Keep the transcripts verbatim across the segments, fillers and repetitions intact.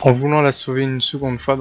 en voulant la sauver une seconde fois.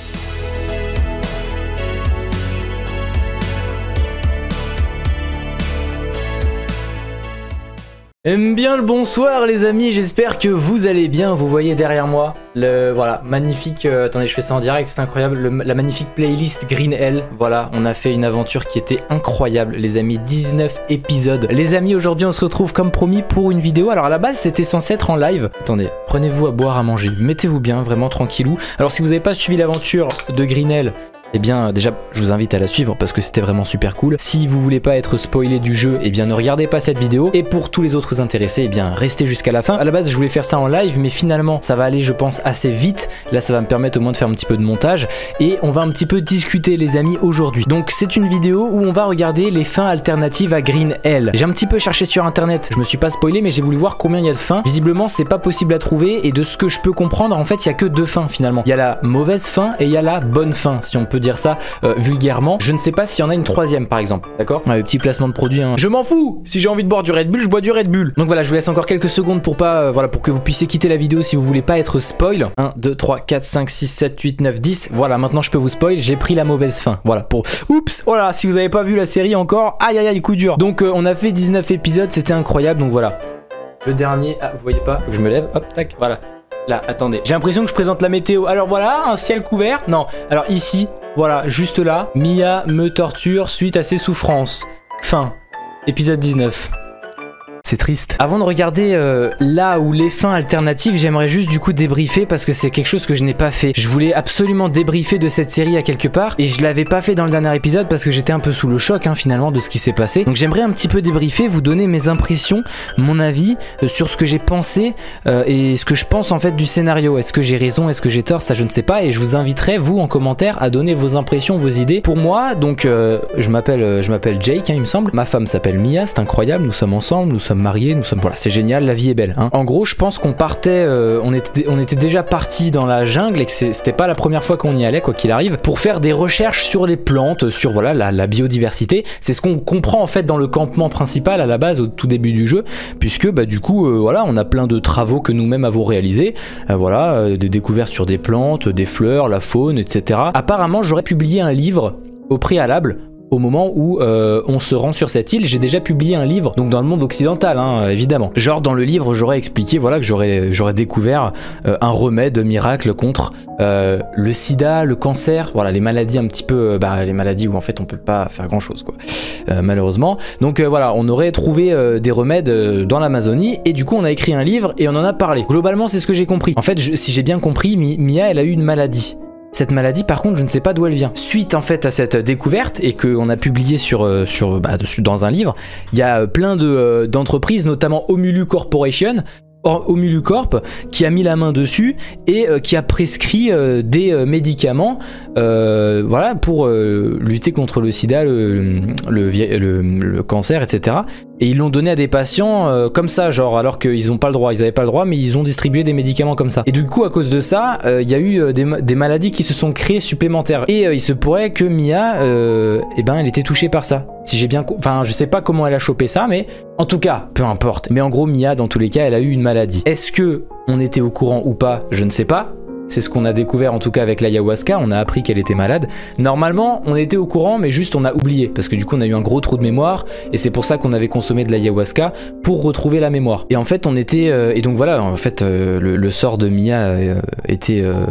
Eh bien le bonsoir les amis, j'espère que vous allez bien. Vous voyez derrière moi le voilà magnifique, euh, attendez je fais ça en direct, c'est incroyable, le, la magnifique playlist Green Hell. Voilà, on a fait une aventure qui était incroyable les amis, dix-neuf épisodes. Les amis, aujourd'hui on se retrouve comme promis pour une vidéo. Alors à la base c'était censé être en live. Attendez, prenez-vous à boire, à manger, mettez-vous bien, vraiment tranquillou. Alors si vous n'avez pas suivi l'aventure de Green Hell, eh bien déjà je vous invite à la suivre parce que c'était vraiment super cool. Si vous voulez pas être spoilé du jeu, eh bien ne regardez pas cette vidéo. Et pour tous les autres intéressés, eh bien restez jusqu'à la fin. À la base je voulais faire ça en live, mais finalement ça va aller je pense assez vite. Là ça va me permettre au moins de faire un petit peu de montage. Et on va un petit peu discuter les amis aujourd'hui. Donc c'est une vidéo où on va regarder les fins alternatives à Green Hell. J'ai un petit peu cherché sur internet, je me suis pas spoilé mais j'ai voulu voir combien il y a de fins. Visiblement c'est pas possible à trouver, et de ce que je peux comprendre en fait il y a que deux fins finalement. Il y a la mauvaise fin et il y a la bonne fin, si on peut dire ça euh, vulgairement. Je ne sais pas s'il y en a une troisième par exemple, d'accord? ah, Le petit placement de produit, hein. Je m'en fous, si j'ai envie de boire du Red Bull, je bois du Red Bull. Donc voilà, je vous laisse encore quelques secondes pour pas, euh, voilà, pour que vous puissiez quitter la vidéo si vous voulez pas être spoil. un, deux, trois, quatre, cinq, six, sept, huit, neuf, dix. Voilà, maintenant je peux vous spoil, j'ai pris la mauvaise fin. Voilà, pour... Oups, oh là, si vous avez pas vu la série encore, aïe aïe aïe, coup dur. Donc euh, on a fait dix-neuf épisodes, c'était incroyable, donc voilà. Le dernier, ah vous voyez pas, faut que je me lève, hop, tac, voilà. Là, attendez, j'ai l'impression que je présente la météo. Alors voilà, un ciel couvert. Non, alors ici, voilà, juste là, Mia me torture suite à ses souffrances. Fin, épisode dix-neuf. C'est triste. Avant de regarder euh, là où les fins alternatives, j'aimerais juste du coup débriefer parce que c'est quelque chose que je n'ai pas fait. Je voulais absolument débriefer de cette série à quelque part et je l'avais pas fait dans le dernier épisode parce que j'étais un peu sous le choc hein, finalement de ce qui s'est passé. Donc j'aimerais un petit peu débriefer, vous donner mes impressions, mon avis euh, sur ce que j'ai pensé euh, et ce que je pense en fait du scénario. Est-ce que j'ai raison, est-ce que j'ai tort, ça je ne sais pas, et je vous inviterai vous en commentaire à donner vos impressions, vos idées. Pour moi, donc euh, je m'appelle euh, je m'appelle Jake hein, il me semble. Ma femme s'appelle Mia, c'est incroyable, nous sommes ensemble, nous sommes mariés, nous sommes, voilà, c'est génial, la vie est belle hein. En gros je pense qu'on partait euh, on, était, on était déjà parti dans la jungle et que c'était pas la première fois qu'on y allait quoi qu'il arrive, pour faire des recherches sur les plantes, sur voilà la, la biodiversité. C'est ce qu'on comprend en fait dans le campement principal à la base au tout début du jeu, puisque bah du coup euh, voilà, on a plein de travaux que nous-mêmes avons réalisés, euh, voilà euh, des découvertes sur des plantes, des fleurs, la faune, etc. Apparemment j'aurais publié un livre au préalable au moment où euh, on se rend sur cette île. J'ai déjà publié un livre, donc dans le monde occidental, hein, évidemment. Genre dans le livre, j'aurais expliqué, voilà, que j'aurais j'aurais découvert euh, un remède miracle contre euh, le sida, le cancer, voilà, les maladies un petit peu, euh, bah, les maladies où en fait on peut pas faire grand chose, quoi, euh, malheureusement. Donc euh, voilà, on aurait trouvé euh, des remèdes euh, dans l'Amazonie, et du coup on a écrit un livre et on en a parlé. Globalement, c'est ce que j'ai compris. En fait, je, si j'ai bien compris, Mia, elle a eu une maladie. Cette maladie par contre je ne sais pas d'où elle vient. Suite en fait à cette découverte et qu'on a publié sur, euh, sur, bah, dessus, dans un livre, il y a plein de, euh, d'entreprises, notamment Omulu Corporation, Omulu Corp, qui a mis la main dessus et euh, qui a prescrit euh, des euh, médicaments euh, voilà, pour euh, lutter contre le sida, le, le, le, le cancer, et cetera. Et ils l'ont donné à des patients euh, comme ça, genre, alors qu'ils n'ont pas le droit, ils n'avaient pas le droit, mais ils ont distribué des médicaments comme ça. Et du coup, à cause de ça, il euh, y a eu euh, des, des maladies qui se sont créées supplémentaires. Et euh, il se pourrait que Mia, euh, eh ben, elle était touchée par ça. Si j'ai bien... Enfin, je sais pas comment elle a chopé ça, mais en tout cas, peu importe. Mais en gros, Mia, dans tous les cas, elle a eu une maladie. Est-ce que on était au courant ou pas? Je ne sais pas. C'est ce qu'on a découvert en tout cas avec l'ayahuasca, on a appris qu'elle était malade. Normalement, on était au courant, mais juste on a oublié, parce que du coup on a eu un gros trou de mémoire, et c'est pour ça qu'on avait consommé de l'ayahuasca, pour retrouver la mémoire. Et en fait, on était... Euh, et donc voilà, en fait, euh, le, le sort de Mia euh, était... Euh,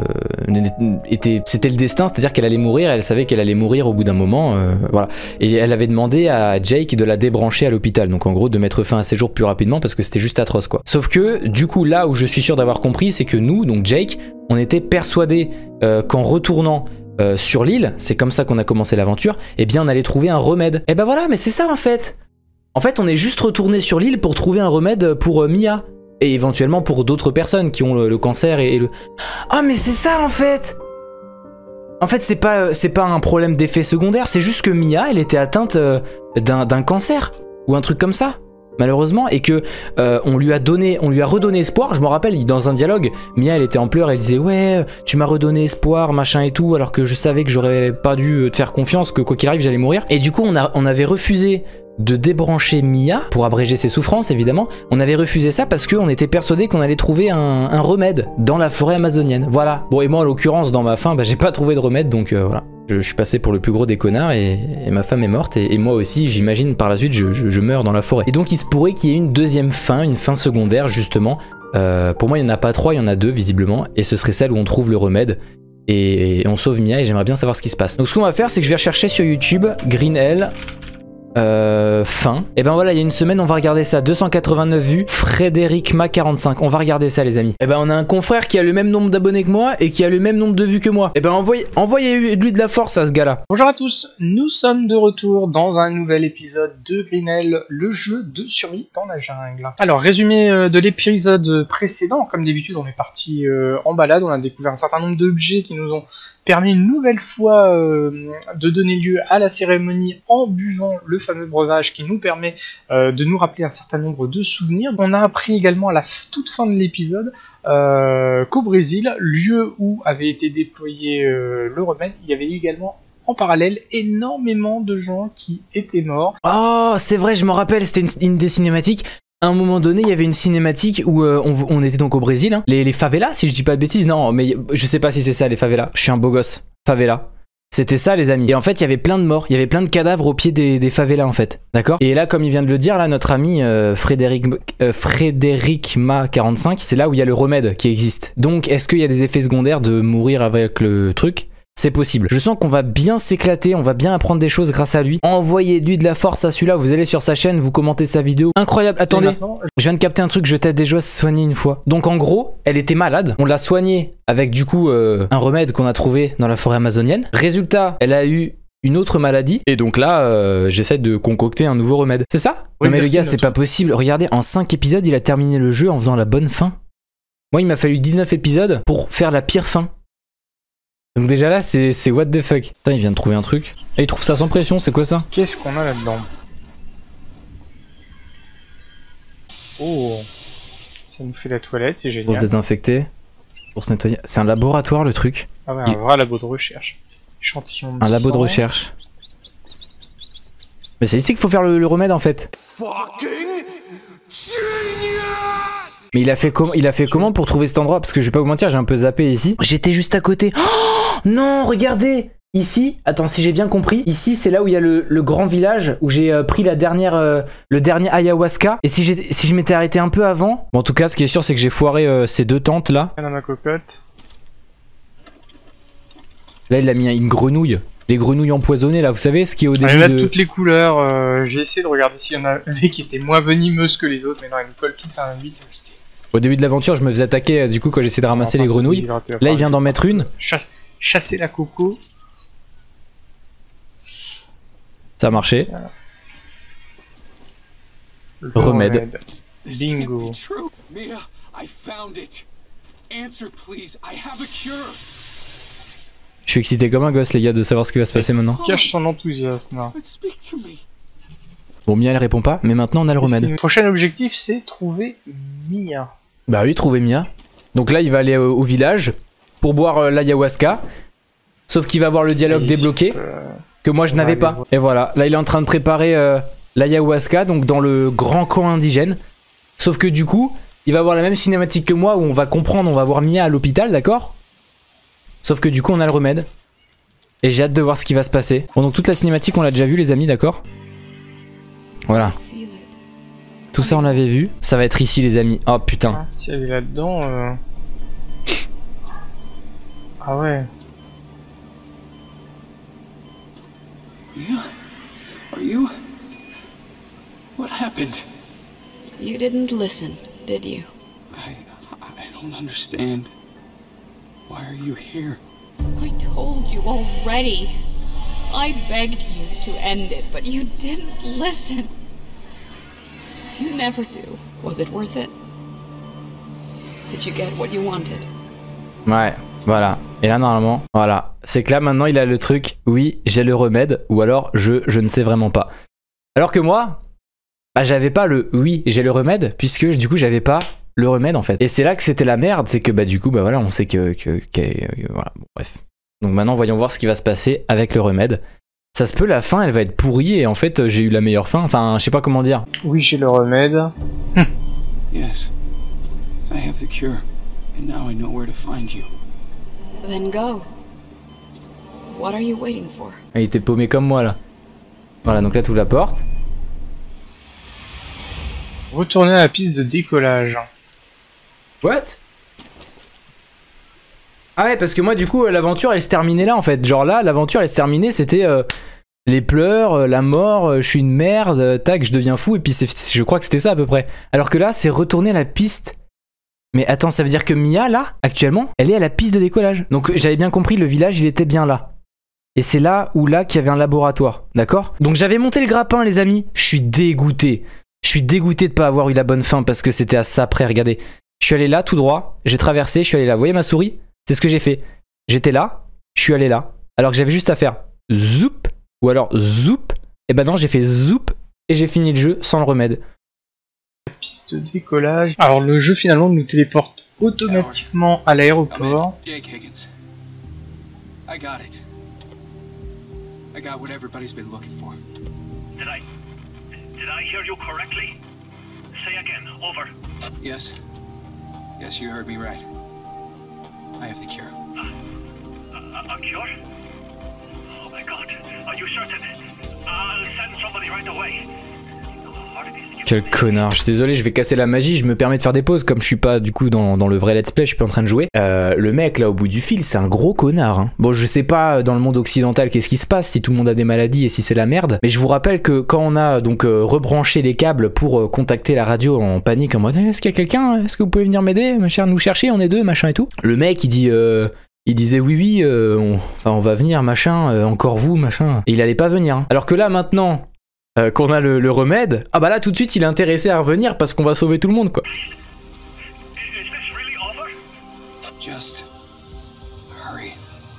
était c'était le destin, c'est-à-dire qu'elle allait mourir, elle savait qu'elle allait mourir au bout d'un moment, euh, voilà. Et elle avait demandé à Jake de la débrancher à l'hôpital, donc en gros de mettre fin à ses jours plus rapidement, parce que c'était juste atroce, quoi. Sauf que, du coup, là où je suis sûr d'avoir compris, c'est que nous, donc Jake, on était persuadé euh, qu'en retournant euh, sur l'île, c'est comme ça qu'on a commencé l'aventure, eh bien on allait trouver un remède. Et ben voilà, mais c'est ça en fait. En fait, on est juste retourné sur l'île pour trouver un remède pour euh, Mia. Et éventuellement pour d'autres personnes qui ont le, le cancer et, et le... Ah mais c'est ça en fait. En fait, c'est pas, c'est pas un problème d'effet secondaire, c'est juste que Mia, elle était atteinte euh, d'un d'un cancer. Ou un truc comme ça. Malheureusement, et que euh, on lui a donné, on lui a redonné espoir. Je me rappelle dans un dialogue, Mia elle était en pleurs, elle disait ouais tu m'as redonné espoir machin et tout, alors que je savais que j'aurais pas dû te faire confiance, que quoi qu'il arrive j'allais mourir. Et du coup on, a, on avait refusé de débrancher Mia pour abréger ses souffrances évidemment. On avait refusé ça parce qu'on était persuadé qu'on allait trouver un, un remède dans la forêt amazonienne. Voilà. Bon et moi en l'occurrence dans ma fin bah, j'ai pas trouvé de remède donc euh, voilà. Je, je suis passé pour le plus gros des connards et, et ma femme est morte et, et moi aussi j'imagine par la suite je, je, je meurs dans la forêt. Et donc il se pourrait qu'il y ait une deuxième fin, une fin secondaire justement. Euh, pour moi il n'y en a pas trois, il y en a deux visiblement et ce serait celle où on trouve le remède. Et, et on sauve Mia et j'aimerais bien savoir ce qui se passe. Donc ce qu'on va faire c'est que je vais rechercher sur YouTube Green Hell Euh, fin. Et ben voilà, il y a une semaine, on va regarder ça. deux cent quatre-vingt-neuf vues, Frédéric Ma quarante-cinq. On va regarder ça, les amis. Et ben on a un confrère qui a le même nombre d'abonnés que moi et qui a le même nombre de vues que moi. Et ben envoyez, envoyez lui de la force à ce gars-là. Bonjour à tous, nous sommes de retour dans un nouvel épisode de Green Hell, le jeu de survie dans la jungle. Alors, résumé de l'épisode précédent, comme d'habitude, on est parti euh, en balade, on a découvert un certain nombre d'objets qui nous ont permis une nouvelle fois euh, de donner lieu à la cérémonie en buvant le fameux breuvage qui nous permet euh, de nous rappeler un certain nombre de souvenirs. On a appris également à la toute fin de l'épisode euh, qu'au Brésil, lieu où avait été déployé euh, le remède, il y avait également en parallèle énormément de gens qui étaient morts. Oh, c'est vrai, je me rappelle, c'était une, une des cinématiques. À un moment donné, il y avait une cinématique où euh, on, on était donc au Brésil, hein. les, les favelas, si je dis pas de bêtises. Non, mais je sais pas si c'est ça, les favelas. Je suis un beau gosse. Favela. C'était ça, les amis. Et en fait, il y avait plein de morts, il y avait plein de cadavres au pied des, des favelas, en fait. D'accord? Et là, comme il vient de le dire, là, notre ami euh, Frédéric, euh, Frédéric Ma quarante-cinq, c'est là où il y a le remède qui existe. Donc, est-ce qu'il y a des effets secondaires de mourir avec le truc? C'est possible. Je sens qu'on va bien s'éclater, on va bien apprendre des choses grâce à lui. Envoyez-lui de la force à celui-là, vous allez sur sa chaîne, vous commentez sa vidéo. Incroyable, attendez, je viens de capter un truc, je t'aide déjà à se soigner une fois. Donc en gros, elle était malade, on l'a soignée avec du coup euh, un remède qu'on a trouvé dans la forêt amazonienne. Résultat, elle a eu une autre maladie, et donc là, euh, j'essaie de concocter un nouveau remède. C'est ça? Oui, non mais le gars, c'est pas possible. Regardez, en cinq épisodes, il a terminé le jeu en faisant la bonne fin. Moi, il m'a fallu dix-neuf épisodes pour faire la pire fin. Donc déjà là, c'est what the fuck. Putain, il vient de trouver un truc. Et il trouve ça sans pression, c'est quoi ça? Qu'est-ce qu'on a là-dedans? Oh, ça nous fait la toilette, c'est génial. Pour se désinfecter, pour se nettoyer. C'est un laboratoire le truc. Ah ouais, il... un vrai labo de recherche. Échantillon de Un labo sang. de recherche. Mais c'est ici qu'il faut faire le, le remède en fait. Mais il a fait comment, il a fait comment pour trouver cet endroit? Parce que je vais pas vous mentir, j'ai un peu zappé ici. J'étais juste à côté. Oh non, regardez. Ici, attends, si j'ai bien compris, ici c'est là où il y a le, le grand village où j'ai euh, pris la dernière, euh, le dernier ayahuasca. Et si, si je m'étais arrêté un peu avant, bon, en tout cas, ce qui est sûr, c'est que j'ai foiré euh, ces deux tentes là. Dans ma cocotte. Là, il a mis une grenouille. Les grenouilles empoisonnées là, vous savez ce qui est au début Elle a de... toutes les couleurs. Euh, j'ai essayé de regarder s'il y en avait qui étaient moins venimeuses que les autres, mais non, elles nous collent toutes à un huit. Au début de l'aventure, je me faisais attaquer du coup quand j'essayais de ramasser les grenouilles. Là, il vient d'en mettre une. Chasse, chasser la coco. Ça a marché. Voilà. Remède. remède. Bingo. Je suis excité comme un gosse, les gars, de savoir ce qui va se passer maintenant. Cache son enthousiasme. Bon, Mia, elle répond pas, mais maintenant on a le remède. Le prochain objectif, c'est trouver Mia. Bah oui, trouver Mia. Donc là, il va aller au, au village pour boire euh, l'ayahuasca. Sauf qu'il va avoir le dialogue débloqué, euh... que moi je n'avais pas. Voir. Et voilà, là il est en train de préparer euh, l'ayahuasca, donc dans le grand camp indigène. Sauf que du coup, il va avoir la même cinématique que moi où on va comprendre, on va voir Mia à l'hôpital, d'accord? Sauf que du coup, on a le remède. Et j'ai hâte de voir ce qui va se passer. Bon, donc toute la cinématique, on l'a déjà vu, les amis, d'accord? Voilà. Tout ça, on l'avait vu. Ça va être ici, les amis. Oh putain. Ah, si elle est là-dedans. Euh... Ah ouais. Mia? Are you? What happened? You didn't listen, did you? I I don't understand. Why are you here? I told you already. I begged you to end it, but you didn't listen. You never do. Was it worth it? Did you get what you wanted? Ouais, voilà. Et là, normalement, voilà. C'est que là, maintenant, il a le truc, oui, j'ai le remède, ou alors, je, je ne sais vraiment pas. Alors que moi, bah, j'avais pas le oui, j'ai le remède, puisque du coup, j'avais pas le remède, en fait. Et c'est là que c'était la merde, c'est que, bah, du coup, bah, voilà, on sait que, que, que, que voilà, bon, bref. Donc maintenant, voyons voir ce qui va se passer avec le remède. Ça se peut, la fin, elle va être pourrie et en fait, j'ai eu la meilleure fin. Enfin, je sais pas comment dire. Oui, j'ai le remède. Yes. I have the cure. And now I know where to find you. Then go. What are you waiting for? Il était paumé comme moi, là. Voilà, donc là, tu ouvres la porte. Retourner à la piste de décollage. What? Ah ouais, parce que moi, du coup, l'aventure, elle se terminait là, en fait. Genre là, l'aventure, elle se terminait, c'était euh, les pleurs, euh, la mort, euh, je suis une merde, euh, tac, je deviens fou, et puis je crois que c'était ça à peu près. Alors que là, c'est retourner à la piste. Mais attends, ça veut dire que Mia, là, actuellement, elle est à la piste de décollage. Donc j'avais bien compris, le village, il était bien là. Et c'est là où là qu'il y avait un laboratoire, d'accord? Donc j'avais monté le grappin, les amis. Je suis dégoûté. Je suis dégoûté de pas avoir eu la bonne fin parce que c'était à ça près, regardez. Je suis allé là, tout droit, j'ai traversé, je suis allé là. Vous voyez ma souris? C'est ce que j'ai fait. J'étais là, je suis allé là. Alors que j'avais juste à faire zoup, ou alors zoup. Et ben non, j'ai fait zoup et j'ai fini le jeu sans le remède. Piste de décollage. Alors le jeu finalement nous téléporte automatiquement à l'aéroport. Jake Higgins. I got it. I got what everybody's been looking for. Did I... Did I hear you correctly? Say again, over. Yes. Yes, you heard me right. I have the cure. Uh, a, a cure? Oh my god, are you certain? I'll send somebody right away. Quel connard, je suis désolé, je vais casser la magie, je me permets de faire des pauses, comme je suis pas du coup dans, dans le vrai let's play, je suis pas en train de jouer. Euh, le mec là au bout du fil, c'est un gros connard. Hein. Bon, je sais pas dans le monde occidental qu'est-ce qui se passe, si tout le monde a des maladies et si c'est la merde, mais je vous rappelle que quand on a donc euh, rebranché les câbles pour euh, contacter la radio en panique, en mode eh, est-ce qu'il y a quelqu'un, est-ce que vous pouvez venir m'aider, ma chère, nous chercher, on est deux, machin et tout. Le mec il dit euh, il disait oui oui, euh, on, enfin on va venir, machin, euh, encore vous, machin. Et il allait pas venir. Hein. Alors que là maintenant. Euh, qu'on a le, le remède, ah bah là tout de suite il est intéressé à revenir parce qu'on va sauver tout le monde quoi. Is this really over? Just hurry.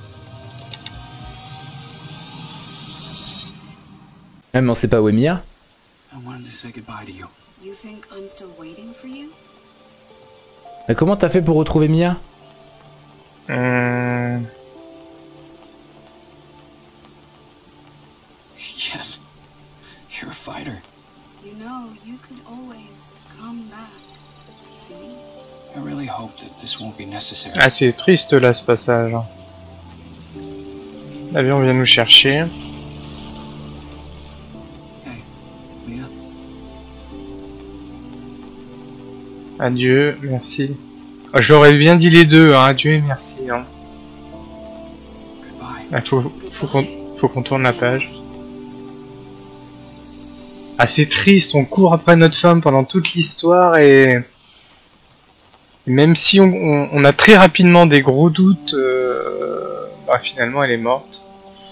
Même on sait pas où est Mia. I wanted to say goodbye to you. You think I'm still waiting for you? Mais comment t'as fait pour retrouver Mia? Euh... Yes. You're a fighter. You know, you could always come back to me. I really hope that this won't be necessary. Ah c'est triste là ce passage. L'avion vient nous chercher. Hey, Mia. Adieu, merci. Oh, j'aurais bien dit les deux, hein. Adieu et merci. Hein. Goodbye. Ah, faut faut qu'on faut qu'on tourne la page. Ah c'est triste, on court après notre femme pendant toute l'histoire et... et même si on, on, on a très rapidement des gros doutes, euh... bah, finalement elle est morte.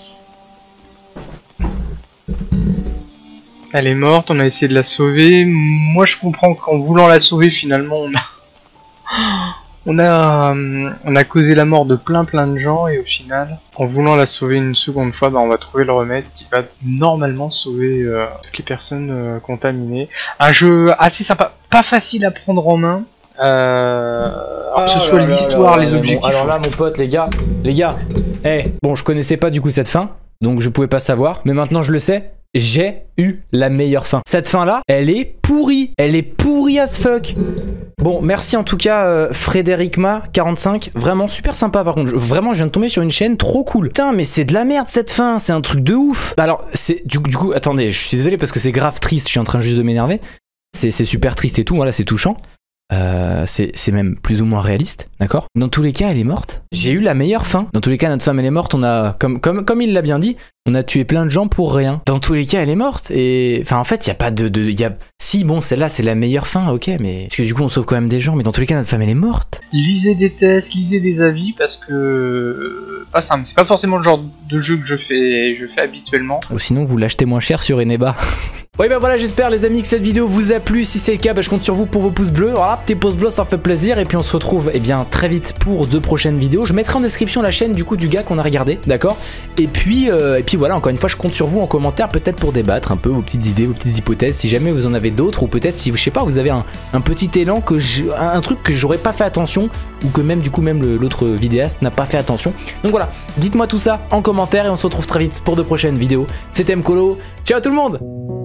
Elle est morte, on a essayé de la sauver. Moi je comprends qu'en voulant la sauver finalement on a... On a, euh, on a causé la mort de plein plein de gens et au final, en voulant la sauver une seconde fois, bah, on va trouver le remède qui va normalement sauver euh, toutes les personnes euh, contaminées. Un jeu assez sympa, pas facile à prendre en main, euh, alors que ce soit l'histoire, les objectifs. Bon, alors là mon pote, les gars, les gars, hey, bon je connaissais pas du coup cette fin, donc je pouvais pas savoir, mais maintenant je le sais. J'ai eu la meilleure fin. Cette fin là, elle est pourrie. Elle est pourrie as fuck. Bon, merci en tout cas euh, Frédéricma quarante-cinq. Vraiment super sympa par contre. Vraiment, je viens de tomber sur une chaîne trop cool. Putain, mais c'est de la merde cette fin. C'est un truc de ouf. Alors, c'est du, du coup, attendez, je suis désolé parce que c'est grave triste. Je suis en train juste de m'énerver. C'est super triste et tout. Voilà, c'est touchant. Euh, c'est même plus ou moins réaliste, d'accord? Dans tous les cas, elle est morte. J'ai eu la meilleure fin. Dans tous les cas, notre femme, elle est morte. On a, comme, comme, comme il l'a bien dit, on a tué plein de gens pour rien. Dans tous les cas, elle est morte. Et enfin, en fait, il y a pas de, de y a... si bon, celle-là, c'est la meilleure fin, ok, mais parce que du coup, on sauve quand même des gens. Mais dans tous les cas, notre femme, elle est morte. Lisez des tests, lisez des avis parce que pas simple. C'est pas forcément le genre de jeu que je fais, je fais habituellement. Ou sinon, vous l'achetez moins cher sur Eneba. Oui bah voilà, j'espère les amis que cette vidéo vous a plu. Si c'est le cas, bah, je compte sur vous pour vos pouces bleus. Voilà, petit pouce bleu, ça fait plaisir. Et puis on se retrouve eh bien très vite pour deux prochaines vidéos. Je mettrai en description la chaîne du coup du gars qu'on a regardé, d'accord. Et puis euh, et puis voilà, encore une fois, je compte sur vous en commentaire peut-être pour débattre un peu vos petites idées, vos petites hypothèses. Si jamais vous en avez d'autres, ou peut-être si je sais pas, vous avez un, un petit élan que je, un, un truc que j'aurais pas fait attention, ou que même du coup même l'autre vidéaste n'a pas fait attention. Donc voilà, dites-moi tout ça en commentaire et on se retrouve très vite pour de prochaines vidéos. C'était Mkolo, ciao tout le monde.